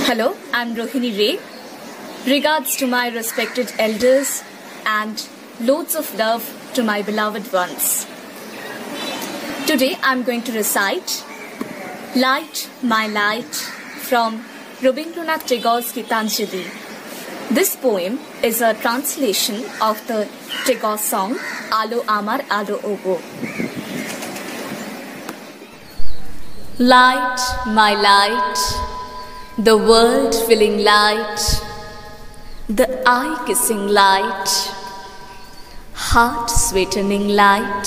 Hello, I'm Rohini Ray. Regards to my respected elders and loads of love to my beloved ones. Today I'm going to recite Light, My Light from Rabindranath Tagore's Gitanjali. This poem is a translation of the Tagore song Alo Amar Alo Ogo. Light, my light, the world filling light, the eye kissing light, heart sweetening light.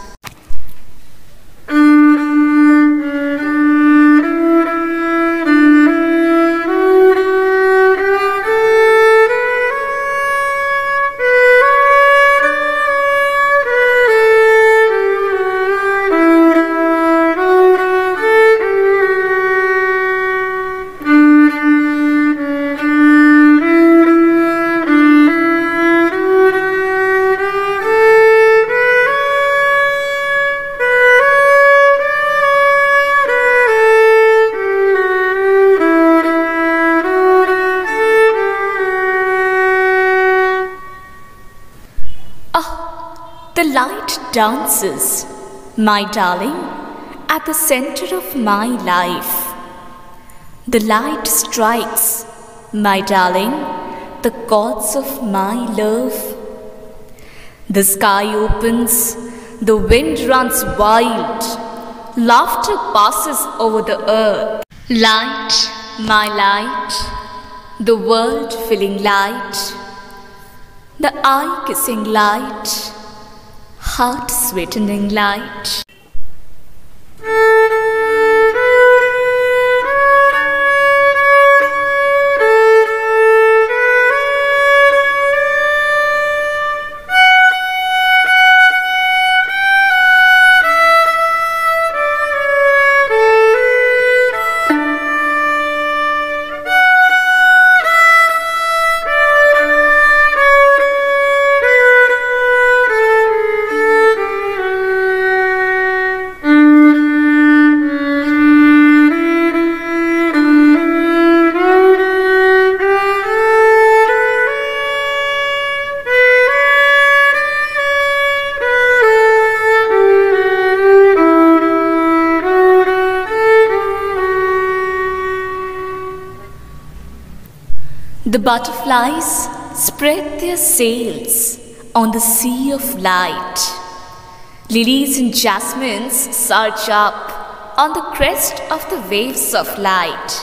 The light dances, my darling, at the center of my life. The light strikes, my darling, the chords of my love. The sky opens, the wind runs wild, laughter passes over the earth. Light, my light, the world filling light, the eye kissing light, heart sweetening light. The butterflies spread their sails on the sea of light. Lilies and jasmines surge up on the crest of the waves of light.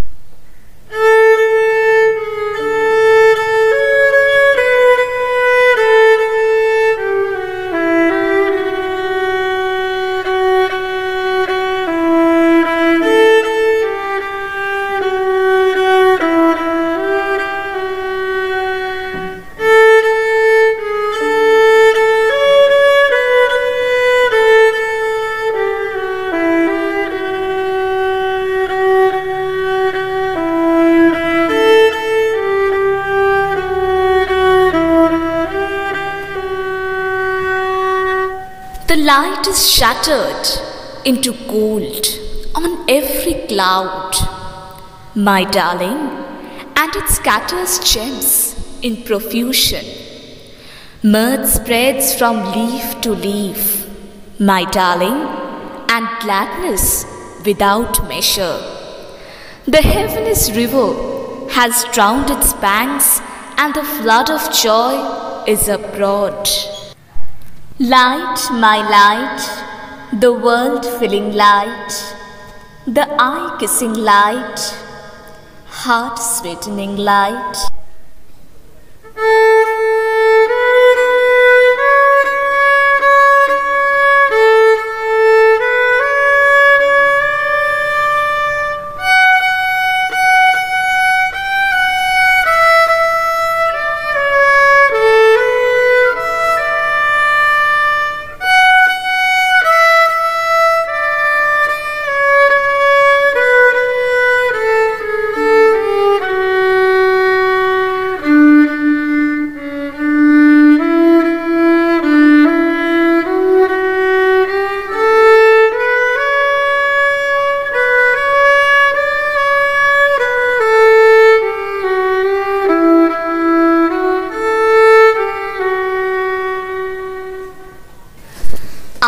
The light is shattered into gold on every cloud, my darling, and it scatters gems in profusion. Mirth spreads from leaf to leaf, my darling, and gladness without measure. The heavenly river has drowned its banks, and the flood of joy is abroad. Light, my light, the world filling light, the eye kissing light, heart sweetening light.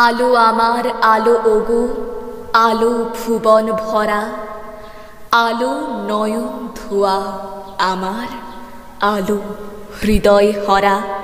আলো আমার আলো ওগো, আলো ভুবন ভরা, আলো নয়ন ধোয়া আমার, আলো হৃদয় হরা।